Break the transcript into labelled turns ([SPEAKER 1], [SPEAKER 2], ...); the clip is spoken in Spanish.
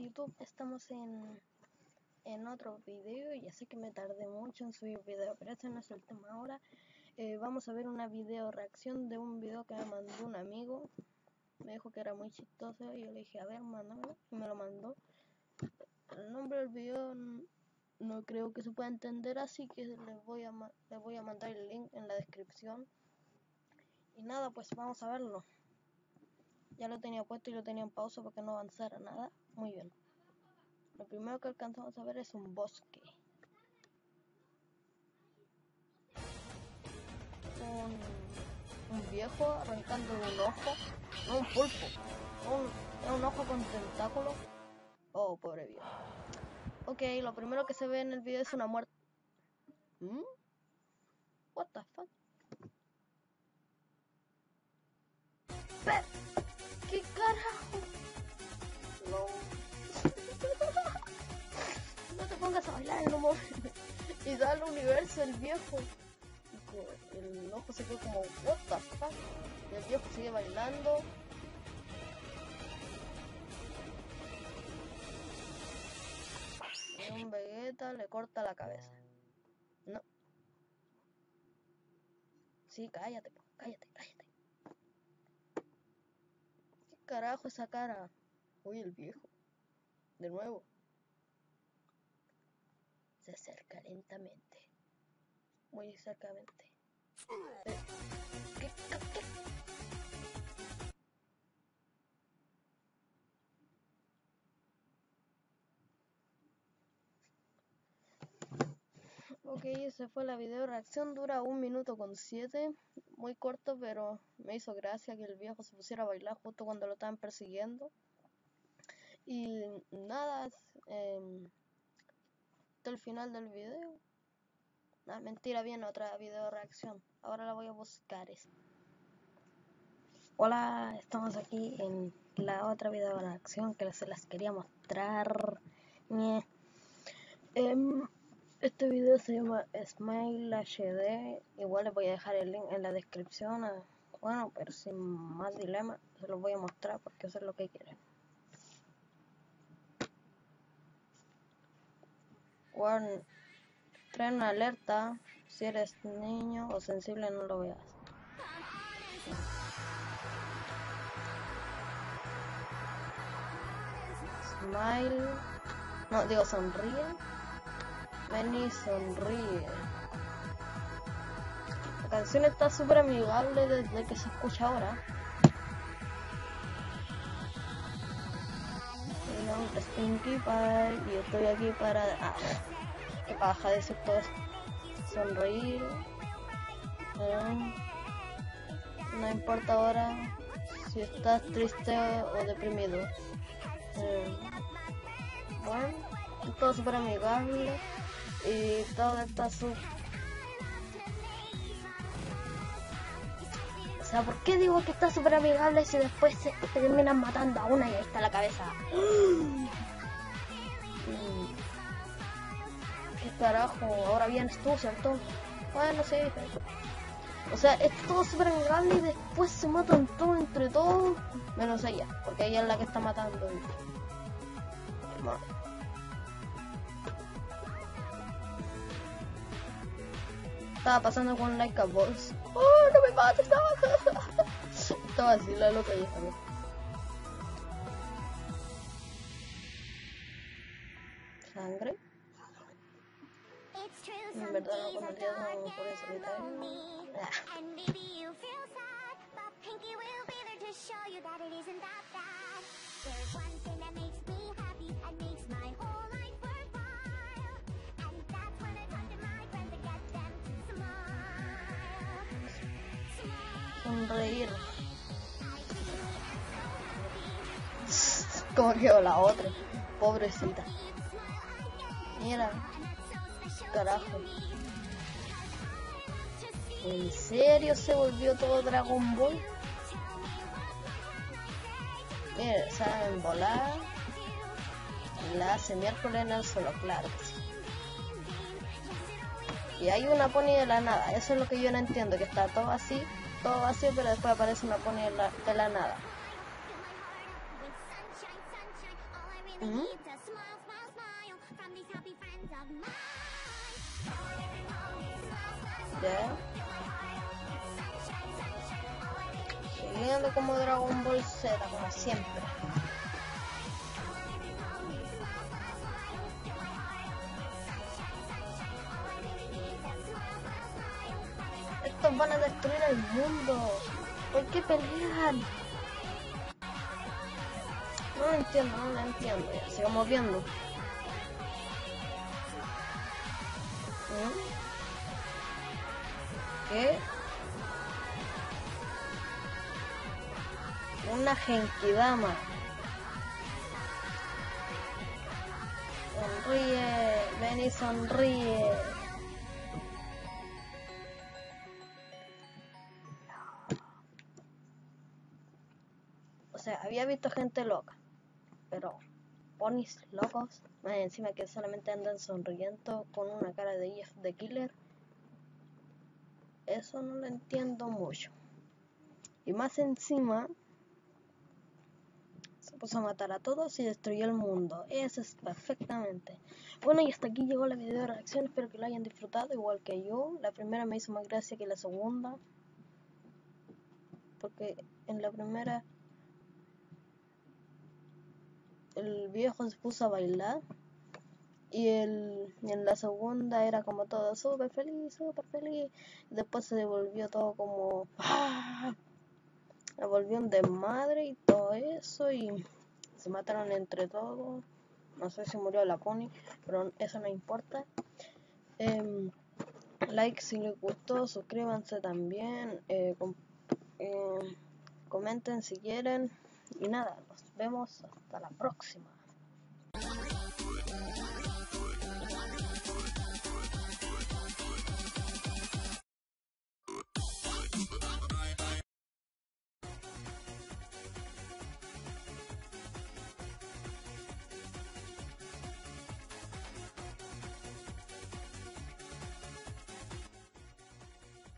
[SPEAKER 1] YouTube, estamos en otro video. Ya sé que me tardé mucho en subir video, pero ese no es el tema ahora. Vamos a ver una video reacción de un video que me mandó un amigo. Me dijo que era muy chistoso y yo le dije, a ver, mándamelo, y me lo mandó. El nombre del video no creo que se pueda entender, así que les voy a mandar el link en la descripción. Y nada, pues vamos a verlo. Ya lo tenía puesto y lo tenía en pausa para que no avanzara nada. Muy bien. Lo primero que alcanzamos a ver es un bosque. Un viejo arrancando un ojo. No, un pulpo. Un ojo con tentáculo. Oh, pobre viejo. Ok, lo primero que se ve en el video es una muerte. What the fuck? ¿Qué carajo? No. No te pongas a bailar en un momento. Y da al universo el viejo. El ojo se quedó como, what the fuck. Y el viejo sigue bailando. Y un Vegeta le corta la cabeza. No. Sí, cállate, cállate. ¿Qué carajo esa cara? Uy, el viejo. De nuevo. Se acerca lentamente. Muy cercamente. ¿Qué? Ok, esa fue la video reacción. Dura 1 minuto con 7. Muy corto, pero me hizo gracia que el viejo se pusiera a bailar justo cuando lo estaban persiguiendo. Y nada, hasta el final del video. No, mentira, viene otra video reacción. Ahora la voy a buscar. Hola, estamos aquí en la otra video reacción que se las quería mostrar. Este video se llama Smile HD. Igual les voy a dejar el link en la descripción. Bueno, pero sin más dilema, se los voy a mostrar porque eso es lo que quieren. Bueno, trae una alerta. Si eres niño o sensible, no lo veas. Smile. No, digo sonríe. Benny sonríe. La canción está súper amigable desde que se escucha ahora. Mi nombre es Pinkie Pie y estoy aquí para... qué paja decir todo esto. Sonreír. No importa ahora si estás triste o deprimido. Bueno, todo súper amigable y todo está súper... O sea, ¿por qué digo que está súper amigable si después se terminan matando a una y ahí está la cabeza? ¿Qué carajo? Ahora vienes tú, ¿cierto? Bueno, sí. O sea, es todo súper amigable y después se matan todos entre todos. Menos ella, porque ella es la que está matando. Estaba pasando con Like a Boss. ¡Oh, no me mates! Estaba así la loca y esta vez. ¿Sangre? En verdad no pondría como por el solitario. Sonreír. Como quedó la otra, pobrecita. Mira, carajo. ¿En serio se volvió todo Dragon Ball? Mira, saben volar. La hace miércoles en el suelo, claro que sí. Y hay una pony de la nada, eso es lo que yo no entiendo, que está todo así, todo vacío, pero después aparece una pony de la nada. Ya. Siguiendo como Dragon Ball Z, como siempre. Estos van a destruir el mundo. ¿Por qué pelean? No lo entiendo, no lo entiendo. Ya, sigamos viendo. ¿Qué? Una Genkidama. Sonríe, ven y sonríe. O sea, había visto gente loca, pero ponis locos, más encima que solamente andan sonriendo con una cara de Jeff the Killer. Eso no lo entiendo mucho. Y más encima se puso a matar a todos y destruyó el mundo. Eso es perfectamente. Bueno, y hasta aquí llegó la video de reacción. Espero que lo hayan disfrutado igual que yo. La primera me hizo más gracia que la segunda, porque en la primera el viejo se puso a bailar y en la segunda era como todo súper feliz, súper feliz. Después se devolvió todo como se volvió un desmadre y todo eso, y se mataron entre todos. No sé si murió la Pony, pero eso no importa. Like si les gustó, suscríbanse también, comenten si quieren, y nada, nos vemos hasta la próxima.